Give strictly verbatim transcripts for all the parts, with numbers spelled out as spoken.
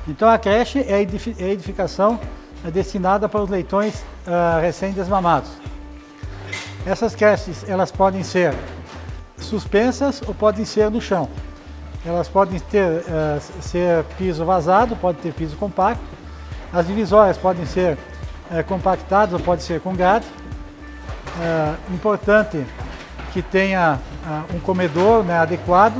Então a creche é a edificação destinada para os leitões uh, recém-desmamados. Essas creches elas podem ser suspensas ou podem ser no chão. Elas podem ter, uh, ser piso vazado, pode ter piso compacto. As divisórias podem ser uh, compactadas ou pode ser com grade. Uh, importante que tenha uh, um comedouro, né, adequado.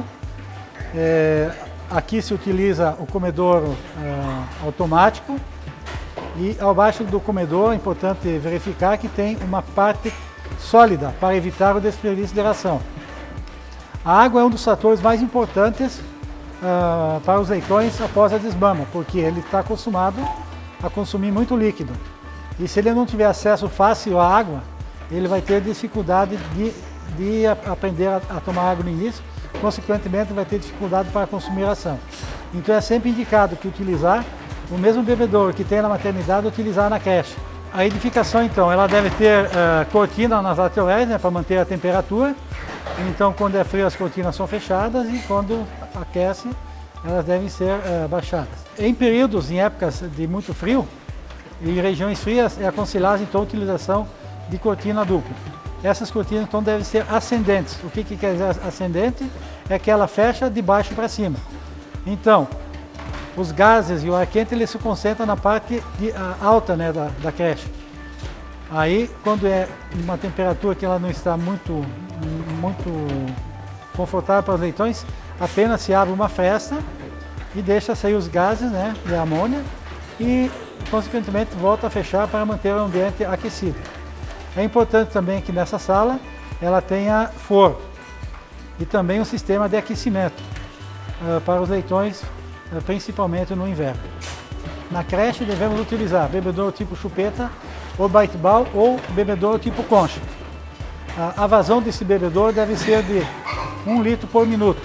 É, aqui se utiliza o comedouro uh, automático. E abaixo do comedouro é importante verificar que tem uma parte sólida para evitar o desperdício de ração. A água é um dos fatores mais importantes uh, para os leitões após a desmama, porque ele está acostumado a consumir muito líquido. E se ele não tiver acesso fácil à água, ele vai ter dificuldade de, de aprender a, a tomar água no início, consequentemente vai ter dificuldade para consumir ração. Então é sempre indicado que utilizar o mesmo bebedouro que tem na maternidade, utilizar na creche. A edificação, então, ela deve ter uh, cortina nas laterais, né, para manter a temperatura. Então, quando é frio, as cortinas são fechadas e quando aquece, elas devem ser uh, baixadas. Em períodos, em épocas de muito frio, e em regiões frias, é aconselhável, então, a utilização de cortina dupla. Essas cortinas, então, devem ser ascendentes. O que, que quer dizer ascendente? É que ela fecha de baixo para cima. Então, os gases e o ar quente ele se concentra na parte de, a, alta, né, da, da creche. Aí, quando é uma temperatura que ela não está muito, muito confortável para os leitões, apenas se abre uma fresta e deixa sair os gases, né, de amônia e, consequentemente, volta a fechar para manter o ambiente aquecido. É importante também que nessa sala ela tenha forno e também um sistema de aquecimento uh, para os leitões, principalmente no inverno. Na creche devemos utilizar bebedouro tipo chupeta ou bite ball ou bebedouro tipo concha. A vazão desse bebedouro deve ser de um litro por minuto.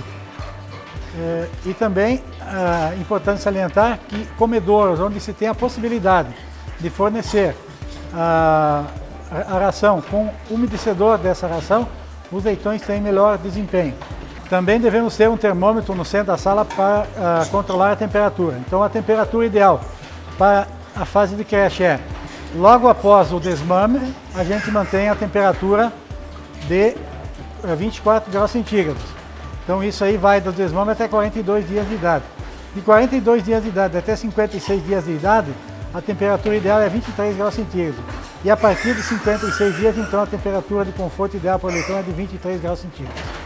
É, e também é importante salientar que comedouros onde se tem a possibilidade de fornecer a, a ração com umedecedor dessa ração, os leitões têm melhor desempenho. Também devemos ter um termômetro no centro da sala para uh, controlar a temperatura. Então a temperatura ideal para a fase de creche é, logo após o desmame, a gente mantém a temperatura de uh, vinte e quatro graus centígrados. Então isso aí vai do desmame até quarenta e dois dias de idade. De quarenta e dois dias de idade até cinquenta e seis dias de idade, a temperatura ideal é vinte e três graus centígrados. E a partir de cinquenta e seis dias, então, a temperatura de conforto ideal para o leitão é de vinte e três graus centígrados.